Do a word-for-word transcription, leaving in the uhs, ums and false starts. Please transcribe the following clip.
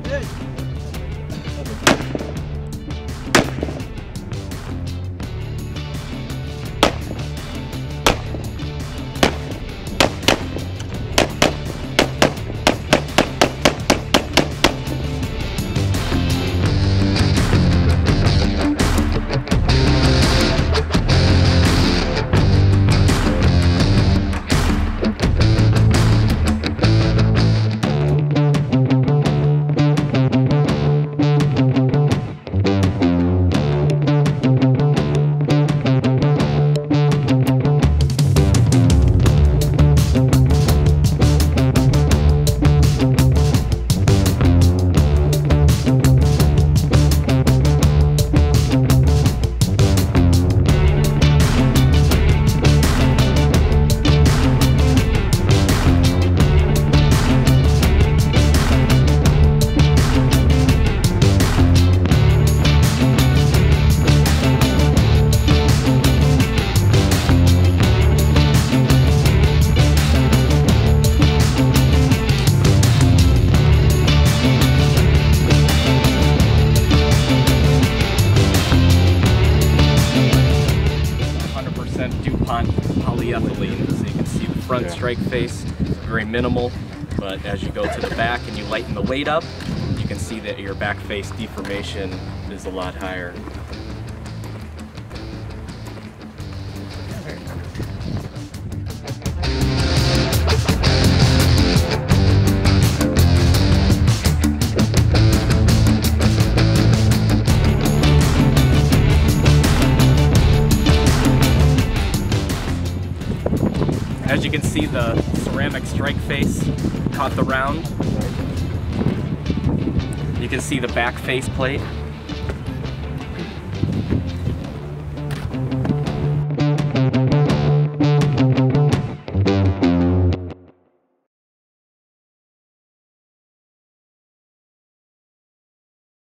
DuPont polyethylene, so you can see the front yeah. strike face, very minimal, but as you go to the back and you lighten the weight up, you can see that your back face deformation is a lot higher. As you can see, the ceramic strike face caught the round. You can see the back face plate.